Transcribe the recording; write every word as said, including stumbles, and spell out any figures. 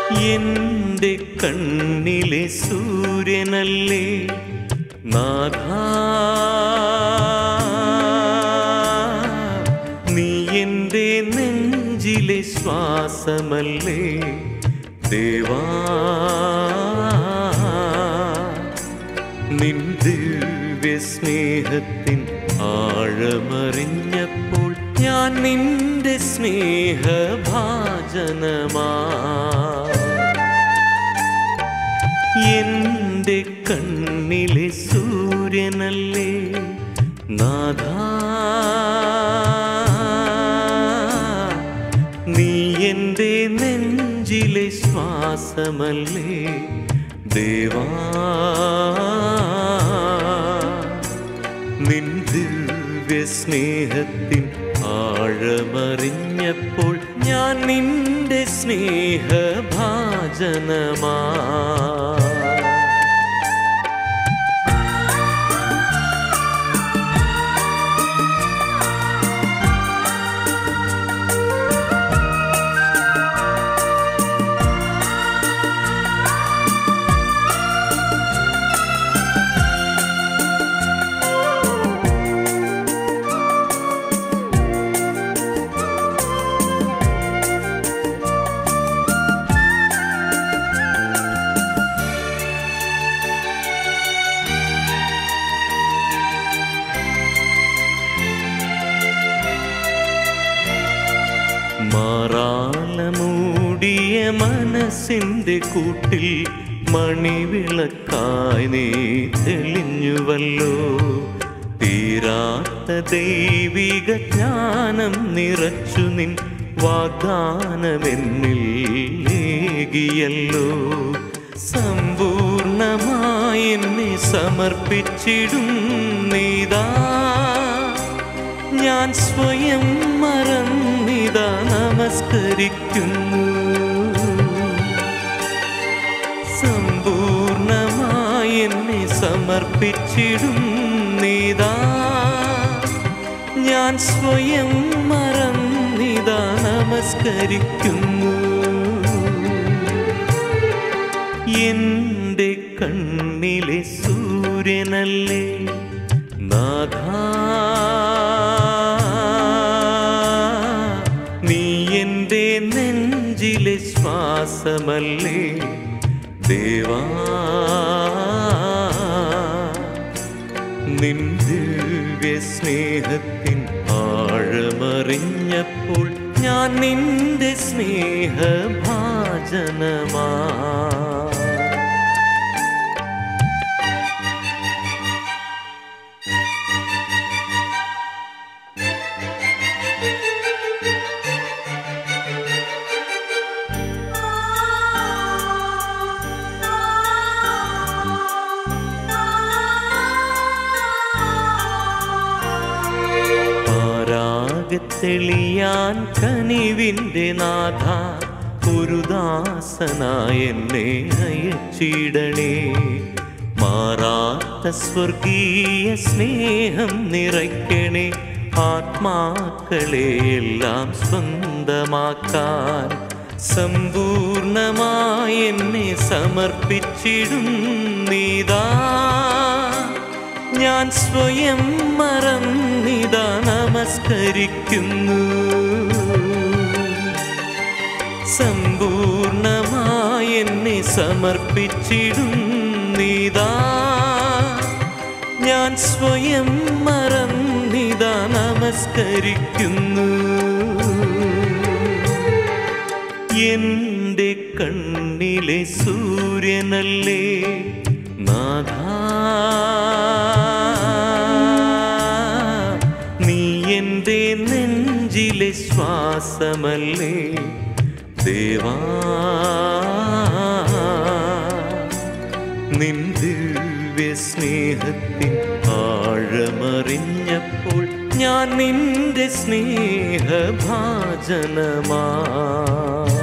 എന്റെ കണ്ണിലെ സൂര്യനല്ലേ നാഥാ, നീ എന്റെ നെഞ്ചിലെ ശ്വാസമല്ലേ ദേവാ, നിൻ ദിവ്യ സ്നേഹത്തിൻ ആഴമറിഞ്ഞപ്പോൾ ഞാൻ നിന്റെ സ്നേഹഭാജനമാ. എന്റെ കണ്ണിലെ സൂര്യനല്ലേ നാഥാ, നീ എന്റെ നെഞ്ചിലെ ശ്വാസമല്ലേ ദേവാ, നിൻ ദിവ്യ സ്നേഹത്തിൻ ആഴമറിഞ്ഞപ്പോൾ ഞാൻ നിന്റെ സ്നേഹഭാജനമാ. മാറാലമൂടിയ മനസ്സിന്റെ കൂട്ടിൽ മണിവിളക്കായി നീ തെളിഞ്ഞുവല്ലോ. തീരാത്ത ദൈവിക ജ്ഞാനം നിറച്ചു നിൻ വാഗ്ദാനമെന്നിൽ ഏകിയല്ലോ. സമ്പൂർണമായി എന്നെ സമർപ്പിച്ചിടും നീതാ, ഞാൻ സ്വയം മറന്നിതാ നമസ്കരിക്കുന്നു. സമ്പൂർണമായി എന്നെ സമർപ്പിച്ചിടും നീതാ, ഞാൻ സ്വയം മറന്നിതാ നമസ്കരിക്കുന്നു. എന്റെ കണ്ണിലെ സൂര്യനല്ലേ നാഥാ, നീ എന്റെ നെഞ്ചിലെ ശ്വാസമല്ലേ ദേവാ, നിൻ ദിവ്യ സ്നേഹത്തിൻ ആഴമറിഞ്ഞപ്പോൾ ഞാൻ നിന്റെ സ്നേഹഭാജനമാ. തെളിയാൻ കനിവിൻ്റെ നാഥ, ഒരു ദാസനായ എന്നെ അയച്ചിടണേ. മാറാത്ത സ്വർഗീയ സ്നേഹം നിറയ്ക്കണേ, ആത്മാക്കളെ എല്ലാം സ്വന്തമാക്കാൻ. സമ്പൂർണമായി എന്നെ സമർപ്പിച്ചിടും നീതാ, ഞാൻ സ്വയം മറന്നിതാ നമസ്കരിക്കുന്നു. സമ്പൂർണമായി എന്നെ സമർപ്പിച്ചിടും നീതാ, ഞാൻ സ്വയം മറന്നിതാ നമസ്കരിക്കുന്നു. എന്റെ കണ്ണിലെ സൂര്യനല്ലേ നാഥാ, നീ എന്റെ നെഞ്ചിലെ ശ്വാസമല്ലേ ദേവാ, നിൻ ദിവ്യ സ്നേഹത്തിൻ ആഴമറിഞ്ഞപ്പോൾ ഞാൻ നിന്റെ സ്നേഹഭാജനമാ.